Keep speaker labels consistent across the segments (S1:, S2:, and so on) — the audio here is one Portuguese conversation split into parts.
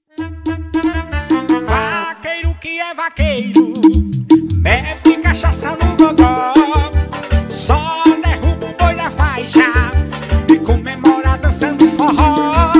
S1: Vaqueiro que é vaqueiro, bebe cachaça no gogó, só derruba o boi da faixa e comemora dançando forró.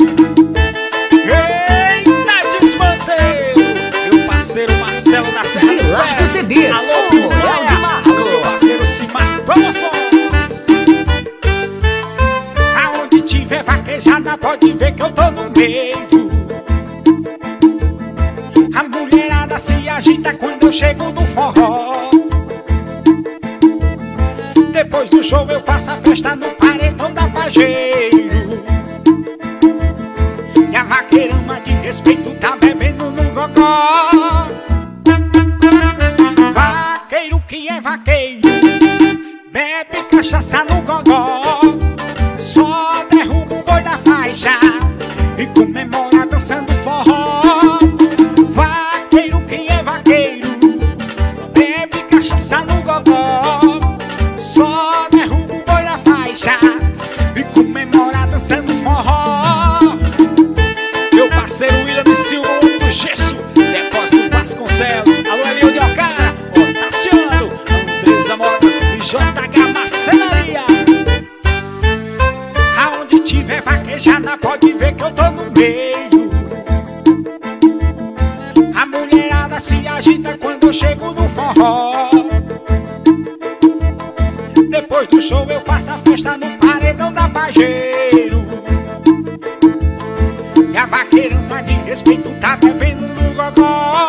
S1: Eita, desmanteiro, meu parceiro Marcelo da Serra do
S2: Gilardo CDs,
S1: alô,
S2: Moral de Marco,
S1: meu parceiro Simar Promoções. Aonde tiver vaquejada pode ver que eu tô no meio. A mulherada se agita quando eu chego no forró. Depois do show eu faço a festa no paredão da Pajeiro. E a vaqueirama de respeito tá bebendo no gogó. Vaqueiro que é vaqueiro, bebe cachaça no gogó, só derruba o boi da faixa e comemora dançando forró. Vaqueiro que é vaqueiro, bebe cachaça no gogó, só derruba o boi da faixa e comemora dançando forró. Meu parceiro William Silva, do Gesso, Depósito Vasconcelos, alô Eliel de Ocara, Otaciano, Andresa Modas e JH Marcenaria. Aonde tiver vaquejada pode ver que eu tô no meio. A mulherada se agita quando eu chego no forró. Depois do show eu faço a festa no paredão da Pajeiro. E a vaqueirama de respeito tá bebendo no gogó.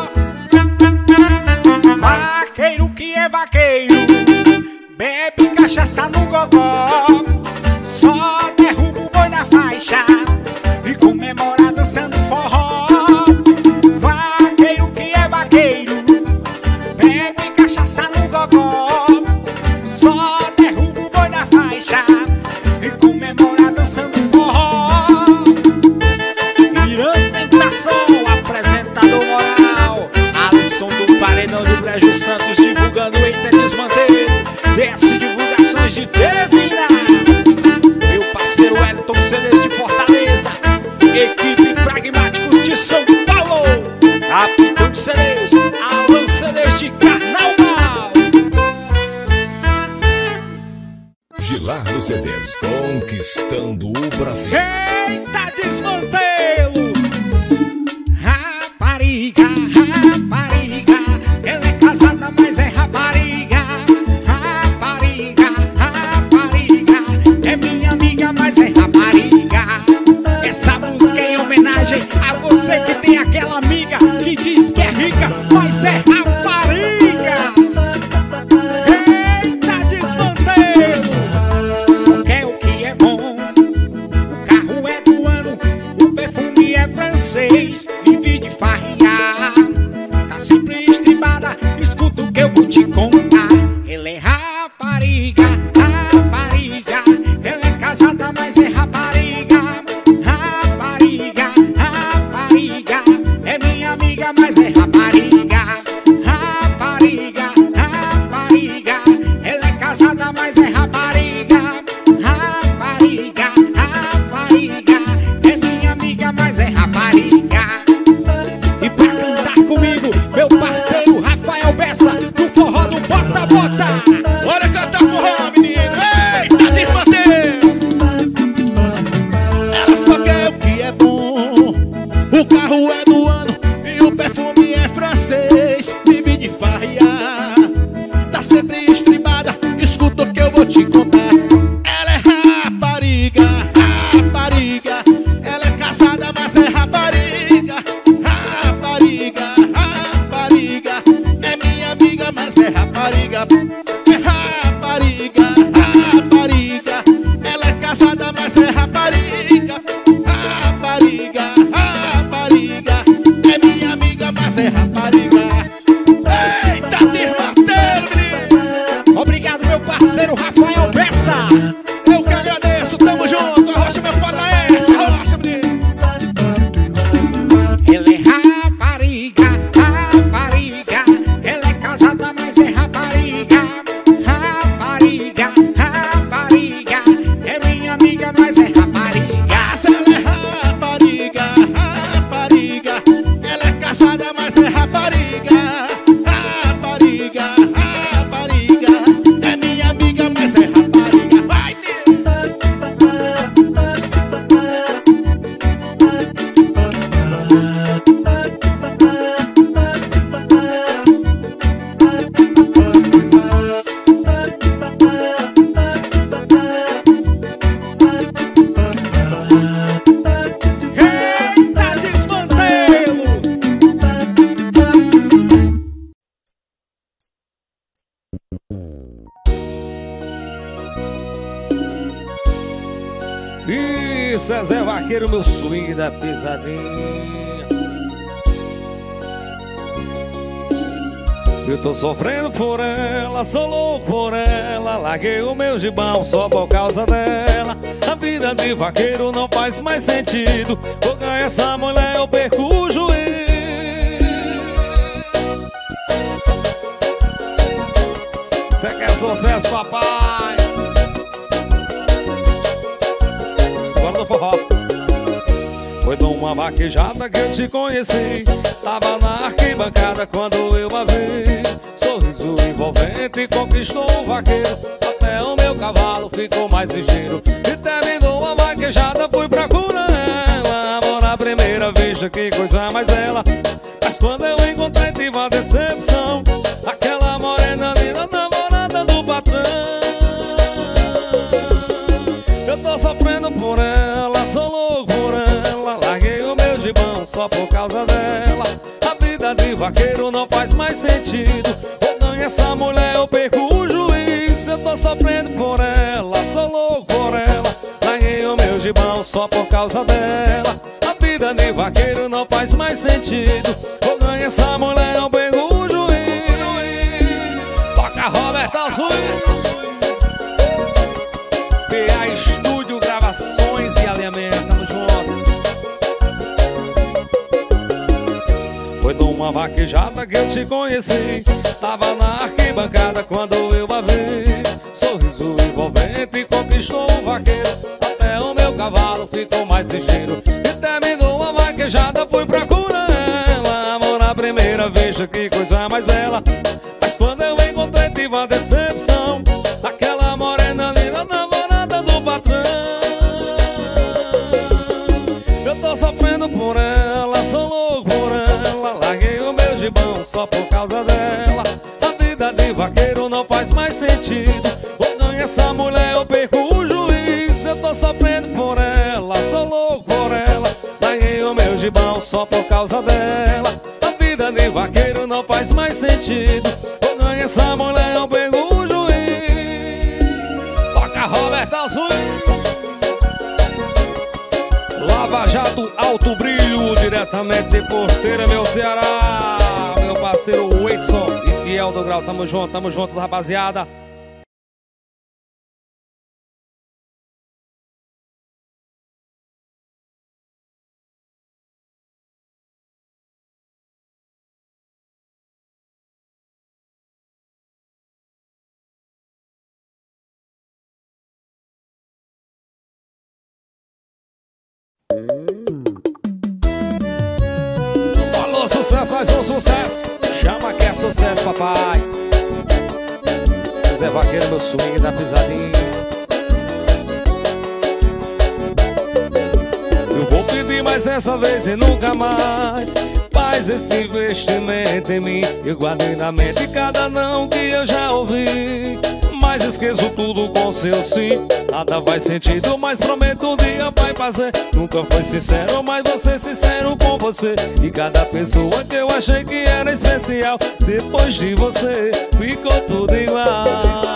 S1: Vaqueiro que é vaqueiro, bebe cachaça no gogó, só derruba o boi na faixa e comemora dançando forró. Vaqueiro que é vaqueiro, bebe cachaça no gogó, só derruba o boi na faixa e comemora dançando forró. Irã Tentação, apresentador moral, Alisson do Paredão de Brejo Santos, divulgando Eita Desmanteiro, desce divulgações de Teresina. Meu parceiro Elton CDs de Fortaleza, equipe Pragmáticos de São Paulo, Capitão de CDs, Alan CDs de Carnaval.
S3: Gilardo CDs, conquistando o Brasil.
S1: Eita Desmanteiro. Rapariga, rapariga, ela é casada mas é rapariga. Rapariga, rapariga, é minha amiga mas é rapariga. Essa música é em homenagem a você que tem aquela amiga que diz que é rica, mas é rapariga. Eita Desmanteiro. Só quer o que é bom, o carro é do ano, o perfume é francês, vive de farriar, tá sempre estribada, escuta o que eu vou te contar. Ela é rapariga, rapariga, ela é casada mas é rapariga. Rapariga, rapariga, é minha amiga mas é rapariga. Rapariga, rapariga, ela é casada mas é rapariga. Rapariga, rapariga, é minha amiga mas é rapariga. E pra cantar comigo, meu parceiro Rafael Bessa, do forró do Bota Bota.
S4: Bora cantar forró, menino! Eita, Desmanteiro! Ela só quer o que é bom, o carro é do ano e o perfume é francês, vive de farriar, tá sempre estribada, escuta o que eu vou te contar. Ela é rapariga, rapariga, ela é casada mas é rapariga. Rapariga, rapariga, é minha amiga mas é rapariga. É rapariga, rapariga, ela é casada mas é rapariga. Rapariga, rapariga, é minha amiga mas é rapariga. Eita, Desmanteiro, menino!
S1: Obrigado, meu parceiro Rafael Bessa.
S4: Eu que agradeço, tamo junto, arrocha meu paraense, arrocha, menino!
S1: Ela é rapariga, rapariga, ela é casada mas é rapariga. Rapariga, rapariga, é minha amiga mas é rapariga.
S2: E Zezé Vaqueiro, meu swing da pisadinha. Eu tô sofrendo por ela, sou louco por ela. Larguei o meu gibão só por causa dela. A vida de vaqueiro não faz mais sentido. Vou ganhar essa mulher, eu perco o juízo. Cê quer sucesso, papai? Agora do forró. Foi numa vaquejada que eu te conheci. Tava na arquibancada quando eu a vi. Sorriso envolvente conquistou o vaqueiro. Até o meu cavalo ficou mais ligeiro. E terminou a vaquejada, fui procurar ela. Amor à primeira vista, que coisa mais bela. Mas quando eu encontrei tive uma decepção. Aquela morena linda, namorada do patrão. Eu tô sofrendo por ela, sou louco por ela. Larguei o meu gibão só por causa dela. A vida de vaqueiro não faz mais sentido. Eu ganho essa mulher, eu perco o juiz. Eu tô sofrendo por ela, sou louco por ela. Larguei o meu gibão só por causa dela. A vida de vaqueiro não faz mais sentido. Eu ganho essa mulher, eu perco o juiz. Toca Roberto Azul. PA Estúdio, gravações e alinhamento, tamo junto. Foi numa vaquejada que eu te conheci. Tava na arquibancada quando eu a vi. Sorriso envolvente conquistou o vaqueiro. Até o meu cavalo ficou mais ligeiro. E terminou a vaquejada, fui procurar ela. Amor à primeira vista, que coisa mais bela. Mas quando eu encontrei tive uma decepção. Aquela morena linda, namorada do patrão. Eu tô sofrendo por ela, sou louco por ela. Larguei o meu gibão só por causa dela. A vida de vaqueiro não faz mais sentido. Ou ganho essa mulher, eu perco o juiz. Eu tô sofrendo por ela, sou louco por ela. Larguei o meu gibão só por causa dela. A vida de vaqueiro não faz mais sentido. Ou ganho essa mulher, eu perco o juiz. Toca Roberto Azul. Lava Jato, Alto Brilho, diretamente de Porteira, meu Ceará. Meu parceiro Whitson e Fiel do Grau, tamo junto, rapaziada. Alô, sucesso, mais um sucesso. Chama que é sucesso, papai. Zé Vaqueiro, meu swing da pisadinha. Eu vou pedir mais essa vez e nunca mais. Faz esse investimento em mim. Eu guardei na mente cada não que eu já ouvi. Mas esqueço tudo com seu sim. Nada faz sentido, mas prometo um dia vai fazer. Nunca foi sincero, mas vou ser sincero com você. E cada pessoa que eu achei que era especial, depois de você, ficou tudo igual.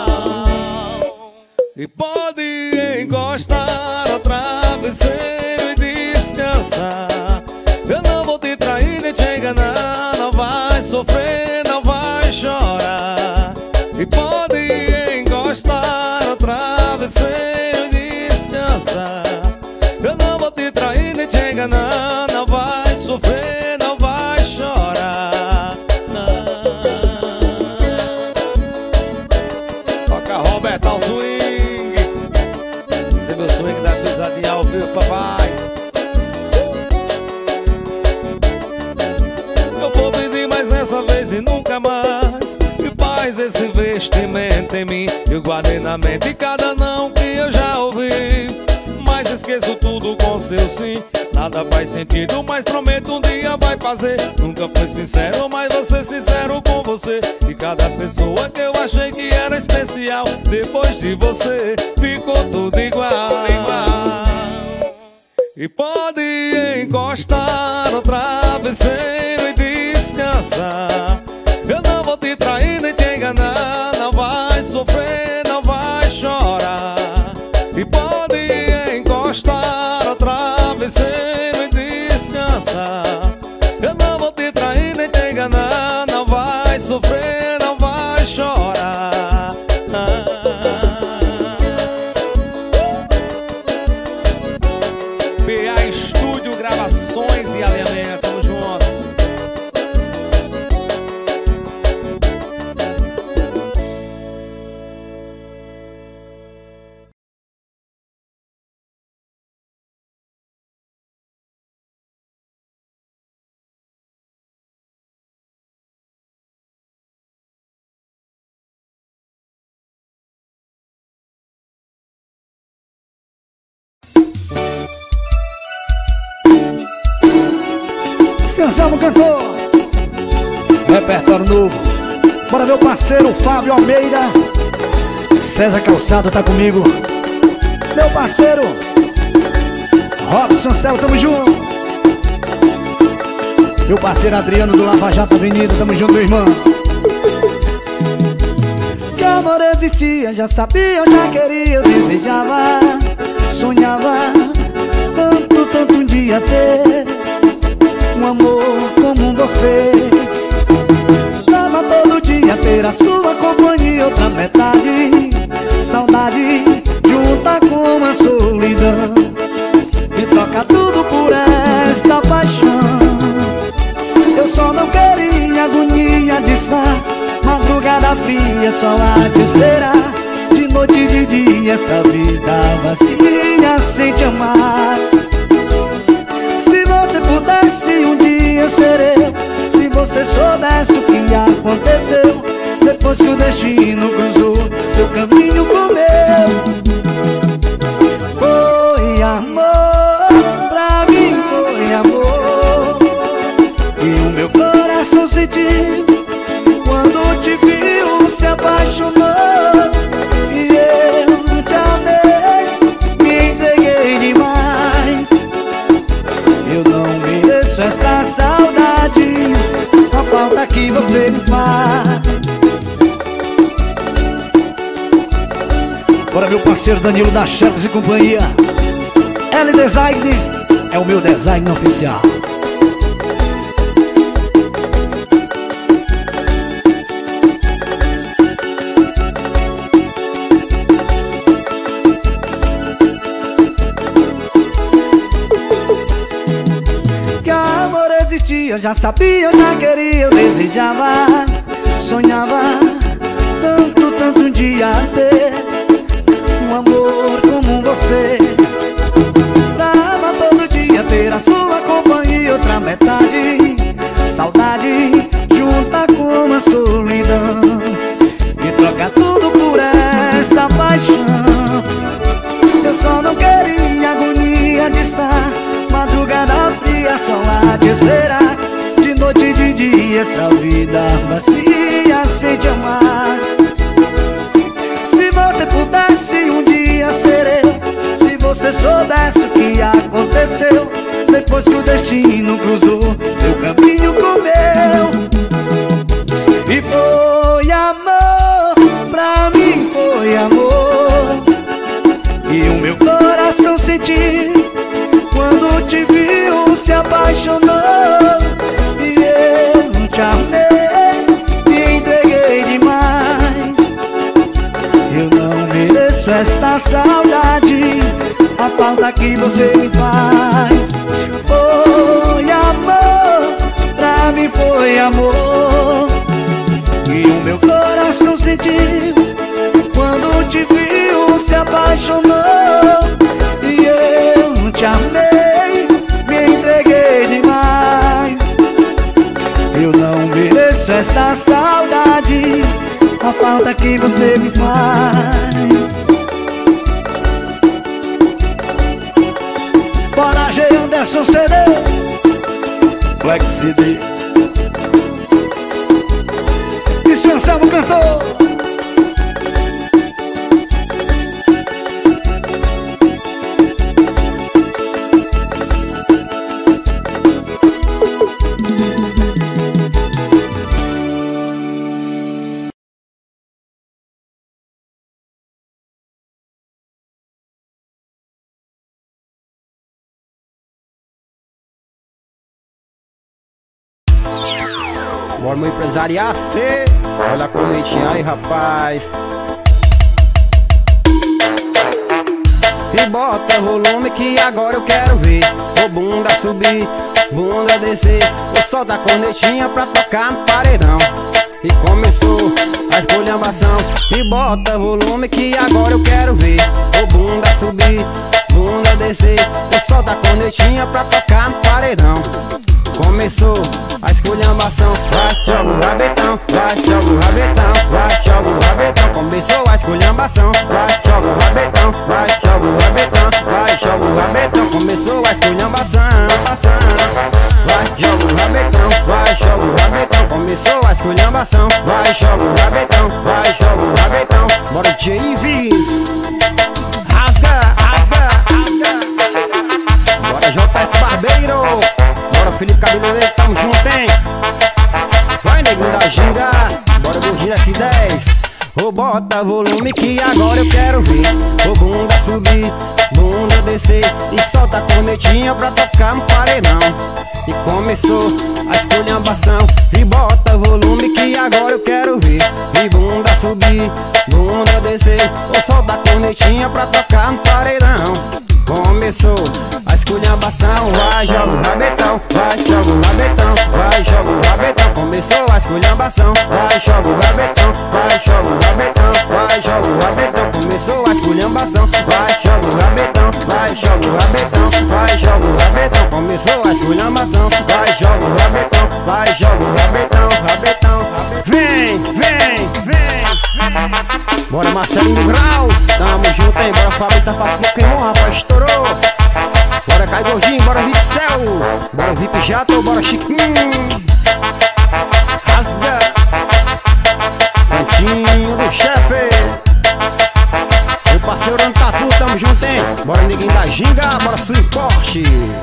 S2: E pode encostar ao travesseiro e descansar. Eu não vou te trair nem te enganar. Não vai sofrer, não vai chorar. E pode encostar ao travesseiro e descansar. Eu não vou te trair nem te enganar. Não vai sofrer, não vai chorar. Toca Roberto ao swing. Esse é meu swing da pisadinha ao vivo, papai. Eu vou pedir mais essa vez e nunca mais. E faz esse investimento em mim. Eu guardei na mente cada não que eu já ouvi. Mas esqueço tudo com seu sim. Nada faz sentido, mas prometo um dia vai fazer. Nunca fui sincero, mas vou ser sincero com você. E cada pessoa que eu achei que era especial, depois de você, ficou tudo igual. E pode encostar no travesseiro e descansar. Eu não vou te trair nem te enganar. Não vai sofrer, não vai chorar. E pode encostar PA Estúdio, gravações e alinhamento. Tamo junto.
S5: Anselmo cantor, repertório novo. Bora meu parceiro Fábio Almeida, César Calçado tá comigo. Meu parceiro Robson Céu, tamo junto. Meu parceiro Adriano do Lava Jato Avenida, tamo junto, meu irmão. Que amor existia, já sabia, eu já queria, eu desejava, sonhava, tanto um dia ter um amor como você. Dava todo dia ter a sua companhia, outra metade, saudade junta com a solidão. Me toca tudo por esta paixão. Eu só não queria agonia de estar madrugada fria só a te esperar. De noite e de dia essa vida vazia sem te amar. Se pudesse um dia ser eu, se você soubesse o que aconteceu depois que o destino cruzou seu caminho com o meu. Foi amor, pra mim foi amor. E o meu coração sentiu quando te viu, se apaixonou. E eu te amei, me entreguei demais. Eu não mereço essa saudade, a falta que você me faz. Bora meu parceiro Danilo da Chefes e Companhia. L Design é o meu design oficial. Eu já sabia, eu já queria, eu desejava, sonhava, tanto um dia ter um amor como você. Dava todo dia ter a sua companhia, outra metade, saudade junta com a solidão. Me troca tudo por esta paixão. Eu só não queria agonia de estar madrugada fria só lá te esperar. De noite e de dia essa vida vazia sem te amar. Se você pudesse um dia ser eu, se você soubesse o que aconteceu depois que o destino cruzou seu caminho com o meu. E foi amor, pra mim foi amor. E o meu coração sentiu quando te viu, se apaixonou. E eu te amei, me entreguei demais. Eu não mereço esta saudade, a falta que você me faz. Foi amor, pra mim foi amor. E o meu coração sentiu quando te viu, se apaixonou. E eu te amei, me entreguei demais. Eu não mereço esta saudade, a falta que você me faz. Bora G. Anderson CD, Black CD. Isso é Anselmo cantor.
S6: Bora meu empresariar C. Olha a cornetinha aí, rapaz. e bota volume que agora eu quero ver o bunda subir, bunda descer, o sol da cornetinha pra tocar no paredão. E começou a esculhambação, e bota volume que agora eu quero ver o bunda subir, bunda descer, o sol da cornetinha pra tocar no paredão. Começou a esculhambação, vai, joga o rabetão, vai, joga o rabetão, vai, joga o rabetão. Começou a esculhambação, vai, joga o rabetão, vai, joga o rabetão, vai, joga o rabetão. Começou a esculhambação, vai, joga o rabetão, vai, joga o rabetão. Começou a esculhambação, vai, joga o rabetão, vai, joga o rabetão. Bora DJ Ives, rasga, rasga, rasga. Bora JS Barbeiro, bora Felipe Cabeleireiro, tamo junto, hein? Vai neguinho da ginga, bora gordinho S10. Ô bota volume que agora eu quero ver o bunda subir, bunda descer, e solta a cornetinha pra tocar no paredão. E começou a esculhambação, e bota volume que agora eu quero ver e bunda subir, bunda descer, ou solta a cornetinha pra tocar no paredão. Começou a esculhambação, vai, joga o rabetão, vai, joga o rabetão, vai, joga o rabetão. Começou a esculhambação, vai, joga o rabetão, vai, joga o rabetão, vai, joga o rabetão. Começou a esculhambação, vai, joga o rabetão, vai, joga o rabetão, vai, joga o rabetão. Começou a esculhambação, vai, joga o rabetão, vai, joga o rabetão, rabetão. Vem, vem, vem. Bora Marcelinho do Grau, tamo junto, hein? Bora Fabrício da Pokémon, rapaz, estourou. Bora Caio Gordinho, bora VIP Céu, bora VIP Jato, bora Chiquinho. Rasga, cantinho do chefe. Meu parceiro Tatu, tamo junto, hein? Bora Neguinho da Ginga, bora Swing Forte.